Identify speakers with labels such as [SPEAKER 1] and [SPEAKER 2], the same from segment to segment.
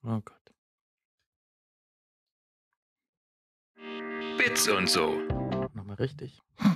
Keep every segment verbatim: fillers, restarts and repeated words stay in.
[SPEAKER 1] Oh Gott.
[SPEAKER 2] Bits und so.
[SPEAKER 1] Nochmal richtig.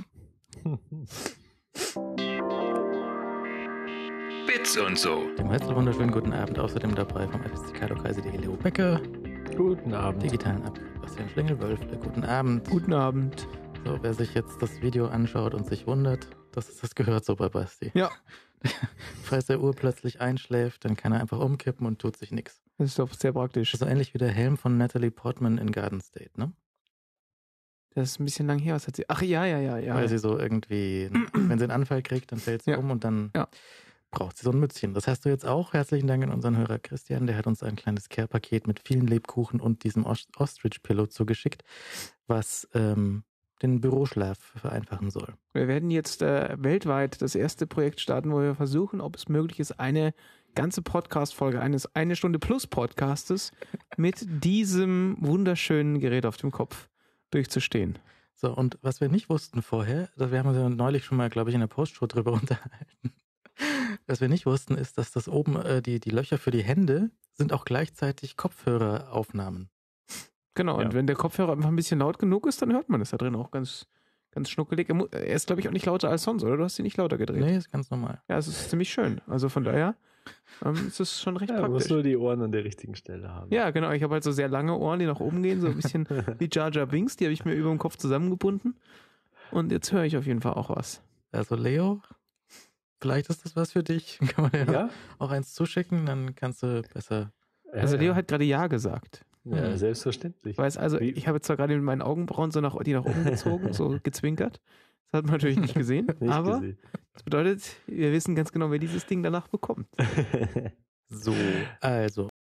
[SPEAKER 2] Bits und so.
[SPEAKER 1] Dem Herzl wunderschönen guten Abend. Außerdem dabei vom epistikalo-kreise.de Leo Becker.
[SPEAKER 3] Guten Abend.
[SPEAKER 1] Digitalen Abschnitt Bastian Schlingelwölfle. Guten Abend.
[SPEAKER 3] Guten Abend.
[SPEAKER 1] So, wer sich jetzt das Video anschaut und sich wundert, das ist das gehört so bei Basti.
[SPEAKER 3] Ja.
[SPEAKER 1] Falls der Uhr plötzlich einschläft, dann kann er einfach umkippen und tut sich nichts.
[SPEAKER 3] Das ist doch sehr praktisch.
[SPEAKER 1] So ähnlich wie der Helm von Natalie Portman in Garden State, ne?
[SPEAKER 3] Das ist ein bisschen lang her. Was hat sie? Ach ja, ja, ja, ja.
[SPEAKER 1] Weil sie so irgendwie, wenn sie einen Anfall kriegt, dann fällt sie
[SPEAKER 3] Ja.
[SPEAKER 1] um und dann
[SPEAKER 3] Ja.
[SPEAKER 1] braucht sie so ein Mützchen. Das hast du jetzt auch. Herzlichen Dank an unseren Hörer Christian. Der hat uns ein kleines Care-Paket mit vielen Lebkuchen und diesem Ost- Ostrich-Pillow zugeschickt, was ähm, den Büroschlaf vereinfachen soll.
[SPEAKER 3] Wir werden jetzt äh, weltweit das erste Projekt starten, wo wir versuchen, ob es möglich ist, eine ganze Podcast-Folge eines eine Stunde plus Podcastes mit diesem wunderschönen Gerät auf dem Kopf durchzustehen.
[SPEAKER 1] So, und was wir nicht wussten vorher, das, wir haben uns ja neulich schon mal, glaube ich, in der Postshow drüber unterhalten. Was wir nicht wussten, ist, dass das oben, äh, die, die Löcher für die Hände sind auch gleichzeitig Kopfhöreraufnahmen.
[SPEAKER 3] Genau,
[SPEAKER 1] Ja.
[SPEAKER 3] und wenn der Kopfhörer einfach ein bisschen laut genug ist, dann hört man das da drin auch ganz, ganz schnuckelig. Er mu- er ist, glaube ich, auch nicht lauter als sonst, oder? Du hast ihn nicht lauter gedreht.
[SPEAKER 1] Nee, ist ganz normal.
[SPEAKER 3] Ja, es ist ziemlich schön. Also von daher ähm, ist es schon recht
[SPEAKER 4] Ja, man muss
[SPEAKER 3] praktisch.
[SPEAKER 4] nur die Ohren an der richtigen Stelle haben.
[SPEAKER 3] Ja, genau. Ich habe halt so sehr lange Ohren, die nach oben gehen, so ein bisschen wie Jar Jar Binks. Die habe ich mir über dem Kopf zusammengebunden. Und jetzt höre ich auf jeden Fall auch was.
[SPEAKER 1] Also Leo, vielleicht ist das was für dich. Kann man ja,
[SPEAKER 4] Ja?
[SPEAKER 1] auch eins zuschicken, dann kannst du besser.
[SPEAKER 3] Also Leo hat gerade Ja gesagt.
[SPEAKER 4] Ja, selbstverständlich.
[SPEAKER 3] Weiß also,
[SPEAKER 4] Wie-
[SPEAKER 3] ich habe jetzt zwar gerade mit meinen Augenbrauen so nach, die nach oben gezogen, so gezwinkert. Das hat man natürlich nicht gesehen.
[SPEAKER 4] Nicht
[SPEAKER 3] aber
[SPEAKER 4] gesehen.
[SPEAKER 3] das bedeutet, wir wissen ganz genau, wer dieses Ding danach bekommt.
[SPEAKER 1] So, also